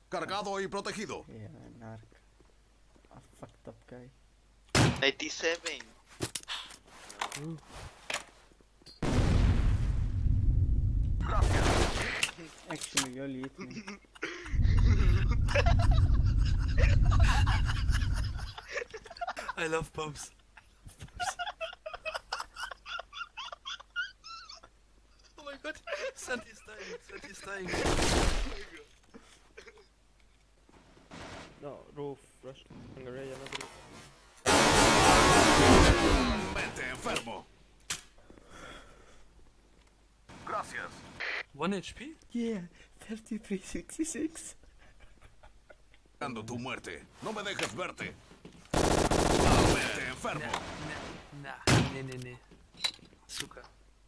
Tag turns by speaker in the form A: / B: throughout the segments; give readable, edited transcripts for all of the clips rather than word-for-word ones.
A: Cargado y protegido.
B: Yeah, narc. A fucked up guy.
C: 97.
B: Actually, you'll eat me.
D: I love pubs. Oh my god, Santi's dying, Santi's dying.
E: No, roof, rush, Hungaria, another.
A: Mente enfermo. Gracias.
D: 1 HP?
B: Yeah, 3366.
A: Dando tu muerte. No me dejes verte. Mente enfermo.
D: Ne. Suka.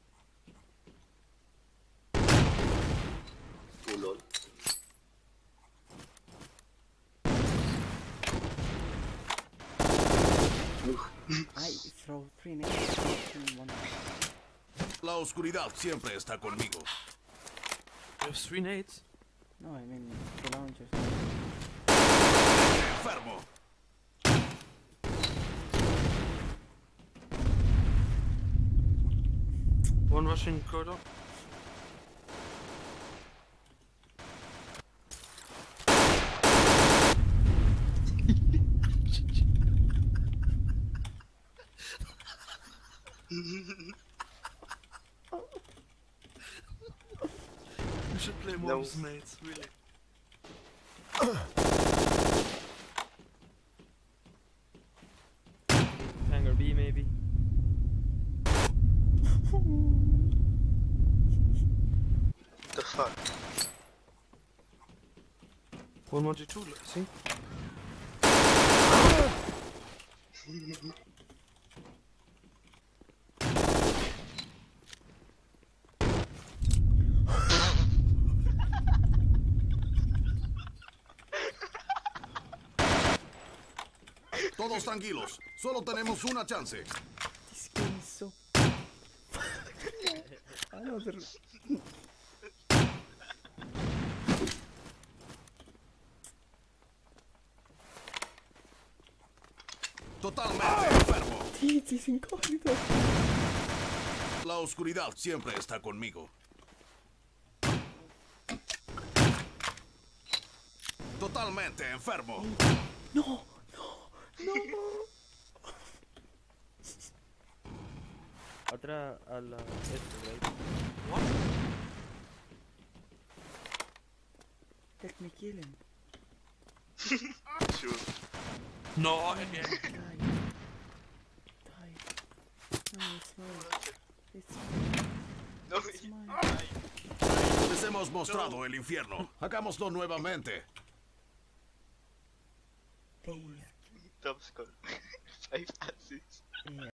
C: Oh lol.
B: I throw 3 nades in 1.
A: La oscuridad siempre está conmigo.
D: You have 3 nades?
B: No, I mean the launchers.
A: Enfermo.
D: One rushing corridor. We should play more
C: No.
D: with mates, really.
E: Hangar B maybe.
C: The fuck?
D: 112, I think.
A: Todos tranquilos. Solo tenemos una chance.
B: This game is so. Another.
A: Totalmente enfermo.
B: This is in corridor.
A: La oscuridad siempre está conmigo. Totalmente enfermo.
B: No.
E: Atrás a la right?
D: What?
B: Let me kill him.
C: Sure.
D: No, again.
B: Die. No, it's mine. It's mine.
C: No,
B: It's mine.
A: Les hemos mostrado el infierno. Hagámoslo nuevamente.
B: Hey.
C: top score. 5 assists.
B: Yeah.